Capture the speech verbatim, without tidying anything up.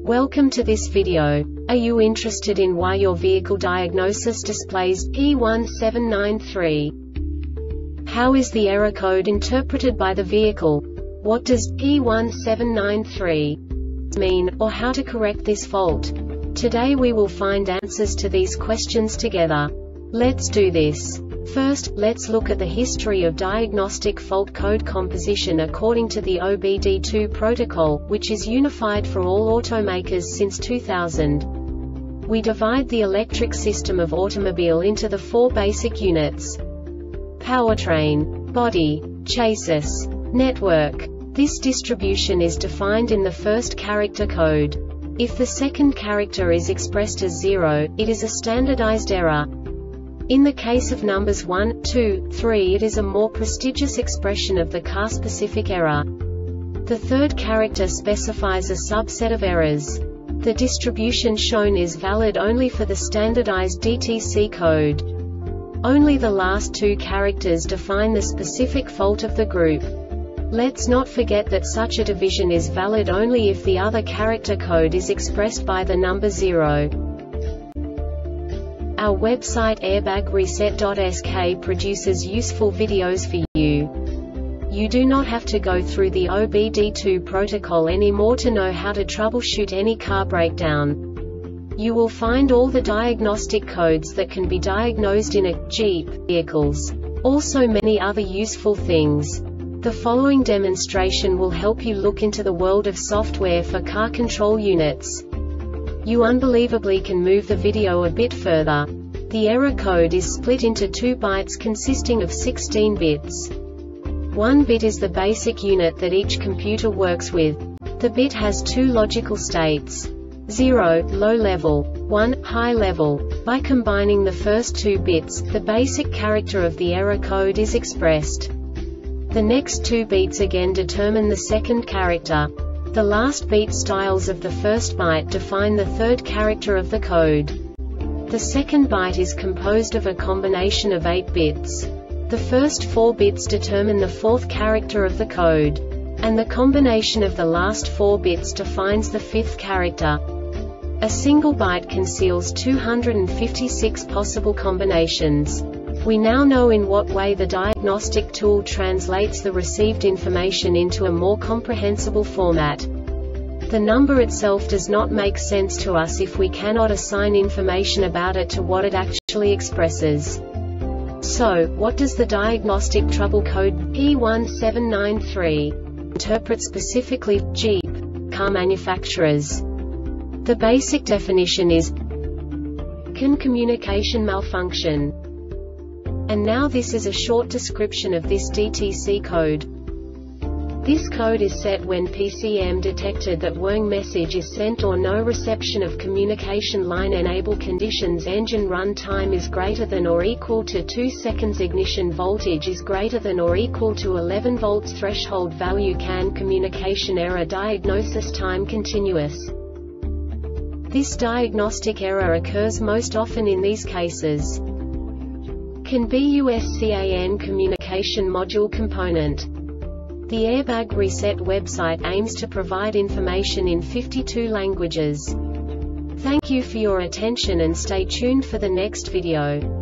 Welcome to this video. Are you interested in why your vehicle diagnosis displays P one seven nine three? How is the error code interpreted by the vehicle? What does P one seven nine three mean, or how to correct this fault? Today we will find answers to these questions together. Let's do this. First, let's look at the history of diagnostic fault code composition according to the O B D two protocol, which is unified for all automakers since two thousand. We divide the electric system of automobile into the four basic units: powertrain, body, chassis, network. This distribution is defined in the first character code. If the second character is expressed as zero, it is a standardized error. In the case of numbers one, two, three, it is a more prestigious expression of the car-specific error. The third character specifies a subset of errors. The distribution shown is valid only for the standardized D T C code. Only the last two characters define the specific fault of the group. Let's not forget that such a division is valid only if the other character code is expressed by the number zero. Our website airbag reset dot S K produces useful videos for you. You do not have to go through the O B D two protocol anymore to know how to troubleshoot any car breakdown. You will find all the diagnostic codes that can be diagnosed in a Jeep vehicles. Also many other useful things. The following demonstration will help you look into the world of software for car control units. You unbelievably can move the video a bit further. The error code is split into two bytes consisting of sixteen bits. One bit is the basic unit that each computer works with. The bit has two logical states: zero, low level, one, high level. By combining the first two bits, the basic character of the error code is expressed. The next two beats again determine the second character. The last beat styles of the first byte define the third character of the code. The second byte is composed of a combination of eight bits. The first four bits determine the fourth character of the code. And the combination of the last four bits defines the fifth character. A single byte conceals two hundred fifty-six possible combinations. We now know in what way the diagnostic tool translates the received information into a more comprehensible format. The number itself does not make sense to us if we cannot assign information about it to what it actually expresses. So, what does the diagnostic trouble code P one seven nine three interpret specifically for Jeep car manufacturers? The basic definition is C A N communication malfunction. And now this is a short description of this D T C code. This code is set when P C M detected that warning message is sent or no reception of communication line enable conditions engine run time is greater than or equal to two seconds ignition voltage is greater than or equal to eleven volts threshold value C A N communication error diagnosis time continuous. This diagnostic error occurs most often in these cases: C A N B U S C A N communication module component. The Airbag Reset website aims to provide information in fifty-two languages. Thank you for your attention and stay tuned for the next video.